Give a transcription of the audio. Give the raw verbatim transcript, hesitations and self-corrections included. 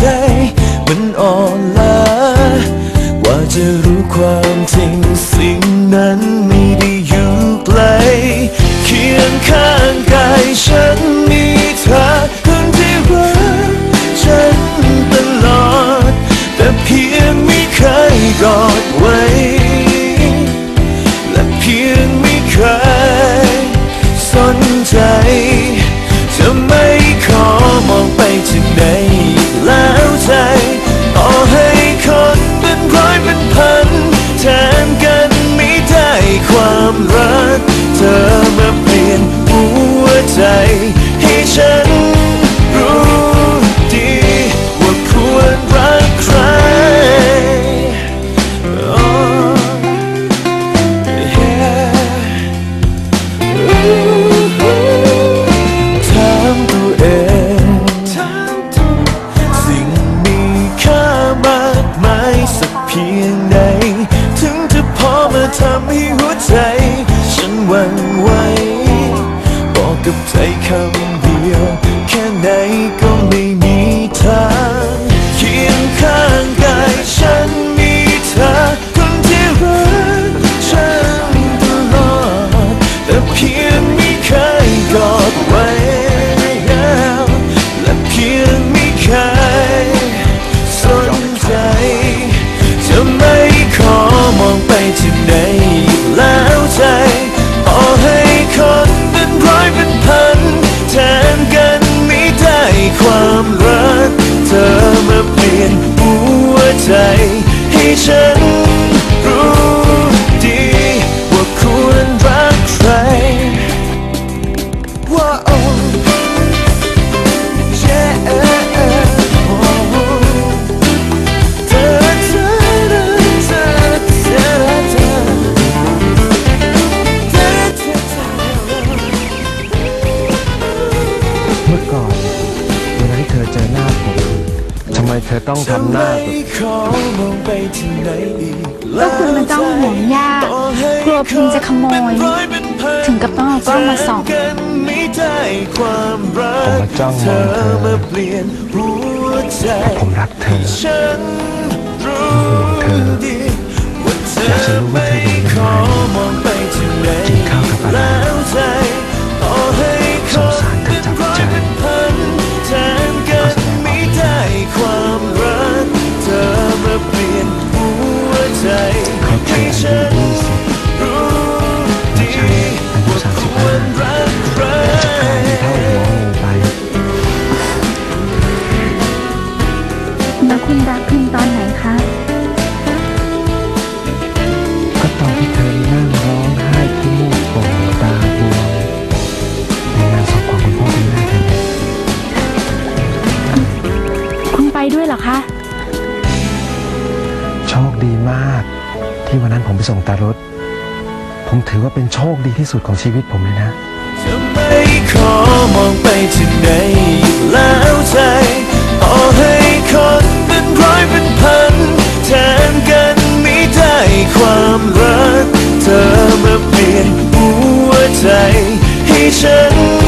ใจมันอ่อนล้ากว่าจะรู้ความจริงสิ่งนั้นไม่ได้อยู่ไกลเคียงข้างกายฉันมีเธอคนที่รักฉันตลอดแต่เพียงไม่เคยกอดไว้และเพียงไม่เคยสนใจจะไม่ขอมองไปที่ไหนแล้วใจต่อให้คนเป็นร้อยเป็นพันแทนกันไม่ได้ความรักเธอมาเปลี่ยนหัวใจให้ฉันรู้ดีว่าควรรักใครเพียงใดถึงจะพอมาทำให้หัวใจฉันหวั่นไหวบอกกับใจคำเดียวแค่ไหนก็ไม่มีทางเคียงข้างกายฉันมีเธอคนที่รักฉันตลอดแต่เพียงไม่เคยกอดไว้และเพียงไม่เคยสนใจจะไม่ขอมองไปที่ไหนแล้วใจต่อให้คนเป็นร้อยเป็นพันแทนกันไม่ได้ความรักเธอมาเปลี่ยนหัวใจให้ฉันรู้ดีว่าควรรักใครว่าโอ้เจอหน้าผมทำไมเธอต้องทำหน้าแบบก็คุณมันจ้องห่วงยากกลัวพิมจะขโมยถึงกับต้องเอากล้องมาส่องผมมาจ้องมองเธอผมรักเธอผมห่วงเธออยากจะรู้ว่าเธออยู่ยังไงกินข้าวกับอะไรสงสารเธอจับใจความรักเธอมาเปลี่ยนหัวใจให้ฉันรู้ดีว่าควรรักใครแล้วคุณรักพิมตอนไหนคะก็ตอนที่เธอนั่งร้องไห้ที่มูกโป่งตาบวมในงานศพของคุณพ่อคุณแม่เธอไปด้วยเหรอคะโชคดีมากที่วันนั้นผมไปส่งตารถผมถือว่าเป็นโชคดีที่สุดของชีวิตผมเลยนะจะไม่ขอมองไปที่ไหนแล้วใจต่อให้คนเป็นร้อยเป็นพันแทนกันไม่ได้ความรักเธอมาเปลี่ยนหัวใจให้ฉัน